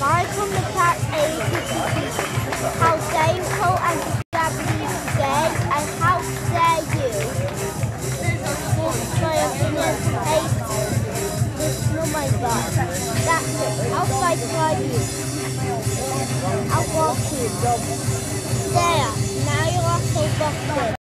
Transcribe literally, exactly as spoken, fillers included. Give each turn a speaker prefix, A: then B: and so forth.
A: Michael McCart eighty-six. How shameful and disgusting today, and how dare you? This my opinion. Hate this. Oh my God. That's it. I'll fight for you. I'll walk you. There. Now you are so busted.